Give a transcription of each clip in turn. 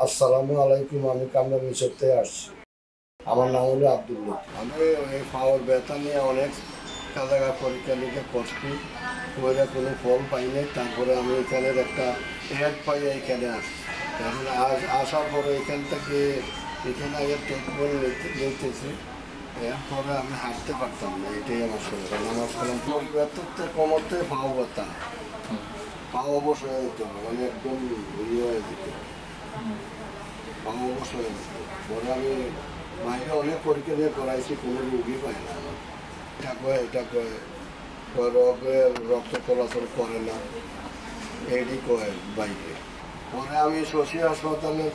আসসালামু আলাইকুম। আমি কামরা মিশরতে আসছি। আমার নাম হলো আব্দুল লতিফ। আমি ওই পাওয়ার ব্যথা নিয়ে অনেক জায়গা পরীক্ষা নিরীক্ষা করছি, ওইটা কোনো ফল পাইনি। তারপরে আমি এখানের একটা অ্যাড পাই, এখানে আসছি। এখন আসার পরে এখান থেকে এখানে আগে ট্রিটমেন্ট নিতেছি। এরপরে আমি হাঁটতে পারতাম না, এটাই আমার সমস্যা। আমার কলম ব্যথাতে কমতে পাও ব্যথা, পাও অবশ হয়ে যেত, মানে একদম ইয়ে হয়ে যেত, পাও অবশ হয়ে যেত। পরে আমি বাইরে অনেক পরীক্ষা দিয়ে করাইছি, কোনো রোগী পাই না। এটা কয় রক্ত চলাচল করে না, এডি কয় বাইরে। পরে আমি শশী হাসপাতালে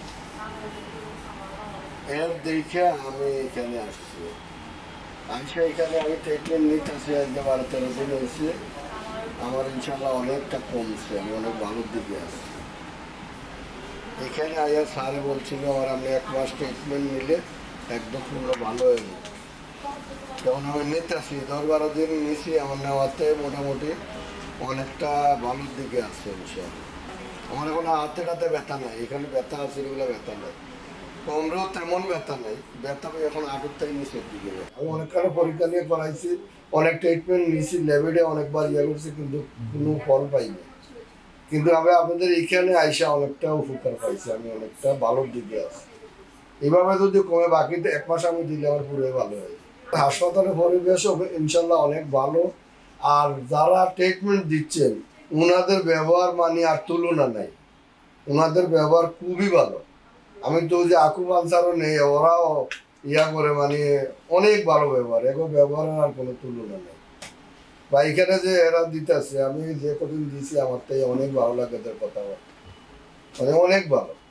এর দেখে আমি এখানে আসছি। এখানে আমি ট্রিটমেন্ট নিতেছি, 12-13 দিন হয়েছে। আমার ইনশাল্লাহ অনেকটা কমছে, আমি অনেক ভালোর দিকে আছি। এখানে আয়া স্যারে বলছিল আমার আমি 1 মাস ট্রিটমেন্ট নিলে একদম পুরো ভালো হয়ে যাবে। তখন আমি নিতেছি, 10-12 দিন নিয়েছি। আমার নেওয়াতে মোটামুটি অনেকটা ভালোর দিকে আসছে ইনশাল্লাহ। আমার এখন হাতে ব্যথা নাই, এখানে ব্যথা আছে, এগুলো ব্যথা নাই। কোমরেও তেমন ব্যথা নেই, ব্যথা এখন আটটাই নিচের দিকে। আমি অনেকখানে পরীক্ষা নিয়ে করাইছি, অনেক ট্রিটমেন্ট নিয়েছি, ল্যাবেডে অনেকবার ইয়ে করছি, কিন্তু কোনো ফল পাইনি। কিন্তু আমি আপনাদের এখানে আইসা অনেকটা উপকার পাইছি, আমি অনেকটা ভালোর দিকে আছি। এভাবে যদি কমে বাকিতে 1 মাস আমি দিলে আমার পুরোই ভালো হয়। হাসপাতালের পরিবেশ ইনশাল্লাহ অনেক ভালো। আর যারা ট্রিটমেন্ট দিচ্ছেন ওনাদের ব্যবহার মানে আর তুলনা নাই, ওনাদের ব্যবহার খুবই ভালো। আমি তো যে আকুপাঞ্চারও নেই, ওরাও ইয়া করে, মানে অনেক ভালো ব্যবহার, এগুলো ব্যবহারের আর কোনো তুলনা নেই। বা এখানে যে এরা দিতেছে, আমি যে কদিন দিয়েছি আমার তাই অনেক ভালো লাগে এদের কথাবার্তা, মানে অনেক ভালো।